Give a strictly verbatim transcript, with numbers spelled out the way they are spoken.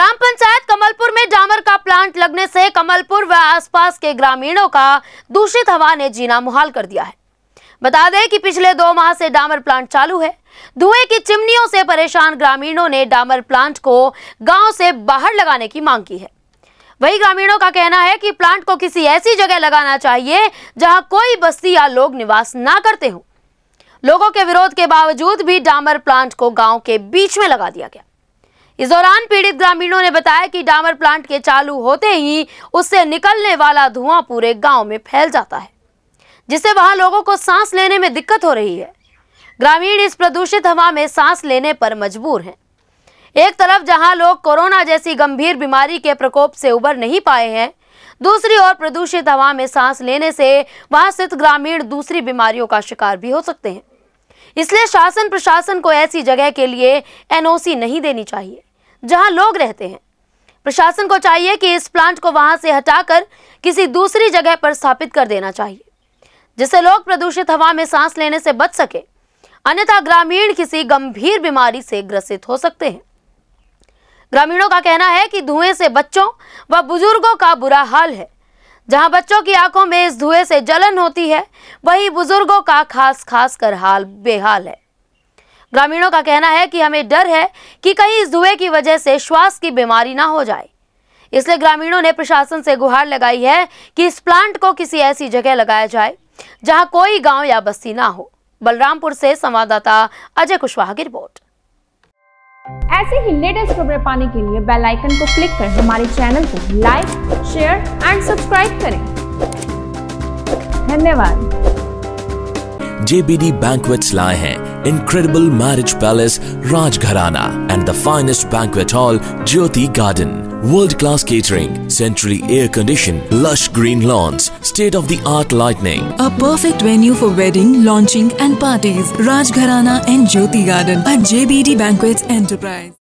ग्राम पंचायत कमलपुर में डामर का प्लांट लगने से कमलपुर व आसपास के ग्रामीणों का दूषित हवा ने जीना मुहाल कर दिया है। बता दें कि पिछले दो माह से डामर प्लांट चालू है। धुएं की चिमनियों से परेशान ग्रामीणों ने डामर प्लांट को गांव से बाहर लगाने की मांग की है। वही ग्रामीणों का कहना है कि प्लांट को किसी ऐसी जगह लगाना चाहिए जहां कोई बस्ती या लोग निवास ना करते हो। लोगों के विरोध के बावजूद भी डामर प्लांट को गांव के बीच में लगा दिया गया। इस दौरान पीड़ित ग्रामीणों ने बताया कि डामर प्लांट के चालू होते ही उससे निकलने वाला धुआं पूरे गांव में फैल जाता है, जिससे वहां लोगों को सांस लेने में दिक्कत हो रही है। ग्रामीण इस प्रदूषित हवा में सांस लेने पर मजबूर हैं। एक तरफ जहां लोग कोरोना जैसी गंभीर बीमारी के प्रकोप से उबर नहीं पाए हैं, दूसरी ओर प्रदूषित हवा में सांस लेने से वहां स्थित ग्रामीण दूसरी बीमारियों का शिकार भी हो सकते हैं। इसलिए शासन प्रशासन को ऐसी जगह के लिए एन ओ सी नहीं देनी चाहिए जहां लोग रहते हैं। प्रशासन को चाहिए कि इस प्लांट को वहां से हटाकर किसी दूसरी जगह पर स्थापित कर देना चाहिए, जिससे लोग प्रदूषित हवा में सांस लेने से बच सके, अन्यथा ग्रामीण किसी गंभीर बीमारी से ग्रसित हो सकते हैं। ग्रामीणों का कहना है कि धुएं से बच्चों व बुजुर्गों का बुरा हाल है। जहां बच्चों की आंखों में इस धुएं से जलन होती है, वहीं बुजुर्गों का खास खास कर हाल बेहाल है। ग्रामीणों का कहना है कि हमें डर है कि कहीं इस धुएं की वजह से श्वास की बीमारी ना हो जाए। इसलिए ग्रामीणों ने प्रशासन से गुहार लगाई है कि इस प्लांट को किसी ऐसी जगह लगाया जाए जहां कोई गांव या बस्ती ना हो। बलरामपुर से संवाददाता अजय कुशवाहा की रिपोर्ट। ऐसे ही लेटेस्ट खबरें पाने के लिए बेल आइकन को क्लिक कर हमारे चैनल को लाइक, शेयर एंड सब्सक्राइब करें। धन्यवाद। J B D Banquets लाए हैं Incredible Marriage Palace Rajgharana and the finest banquet hall Jyoti Garden. World-class catering, centrally air-conditioned, lush green lawns, state-of-the-art lighting. A perfect venue for wedding, launching and parties. Rajgharana and Jyoti Garden at J B D Banquets Enterprise.